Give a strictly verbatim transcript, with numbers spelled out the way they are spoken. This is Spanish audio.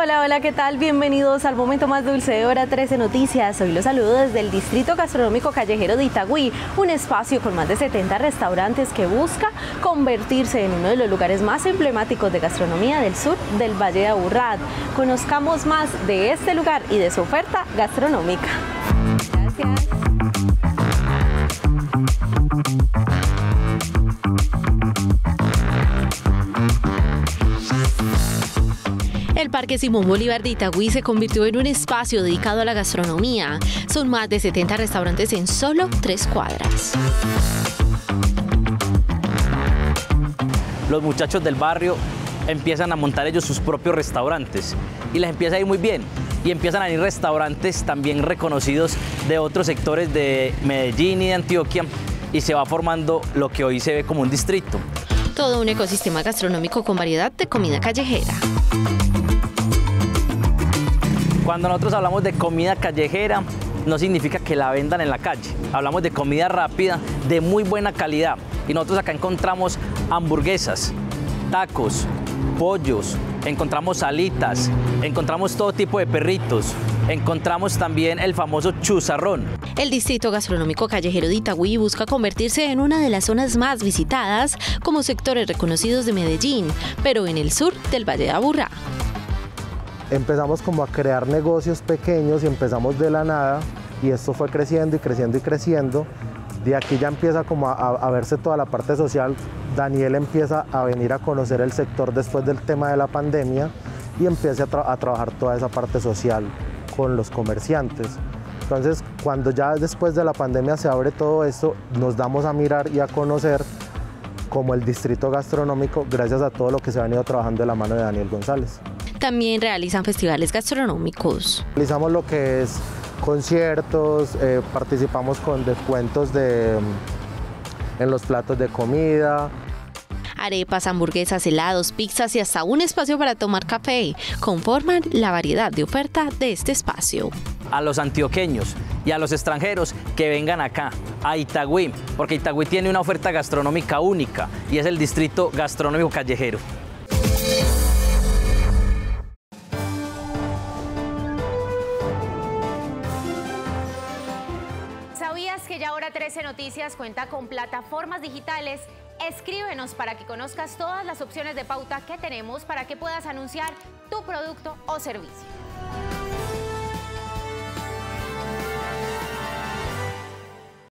Hola, hola, ¿qué tal? Bienvenidos al momento más dulce de Hora trece Noticias. Hoy los saludo desde el Distrito Gastronómico Callejero de Itagüí, un espacio con más de setenta restaurantes que busca convertirse en uno de los lugares más emblemáticos de gastronomía del sur del Valle de Aburrá. Conozcamos más de este lugar y de su oferta gastronómica. Gracias. El Parque Simón Bolívar de Itagüí se convirtió en un espacio dedicado a la gastronomía. Son más de setenta restaurantes en solo tres cuadras. Los muchachos del barrio empiezan a montar ellos sus propios restaurantes y les empieza a ir muy bien. Y empiezan a ir restaurantes también reconocidos de otros sectores de Medellín y de Antioquia y se va formando lo que hoy se ve como un distrito. Todo un ecosistema gastronómico con variedad de comida callejera. Cuando nosotros hablamos de comida callejera, no significa que la vendan en la calle. Hablamos de comida rápida, de muy buena calidad. Y nosotros acá encontramos hamburguesas, tacos, pollos, encontramos alitas, encontramos todo tipo de perritos, encontramos también el famoso chuzarrón. El Distrito Gastronómico Callejero de Itagüí busca convertirse en una de las zonas más visitadas como sectores reconocidos de Medellín, pero en el sur del Valle de Aburrá. Empezamos como a crear negocios pequeños y empezamos de la nada y esto fue creciendo y creciendo y creciendo. De aquí ya empieza como a, a verse toda la parte social. Daniel empieza a venir a conocer el sector después del tema de la pandemia y empieza a, tra a trabajar toda esa parte social con los comerciantes. Entonces, cuando ya después de la pandemia se abre todo esto, nos damos a mirar y a conocer como el distrito gastronómico gracias a todo lo que se ha venido trabajando de la mano de Daniel González. También realizan festivales gastronómicos. Realizamos lo que es conciertos, eh, participamos con descuentos de, en los platos de comida. Arepas, hamburguesas, helados, pizzas y hasta un espacio para tomar café conforman la variedad de oferta de este espacio. A los antioqueños y a los extranjeros que vengan acá, a Itagüí, porque Itagüí tiene una oferta gastronómica única y es el Distrito Gastronómico Callejero. ¿Sabías que ya Hora trece Noticias cuenta con plataformas digitales? Escríbenos para que conozcas todas las opciones de pauta que tenemos para que puedas anunciar tu producto o servicio.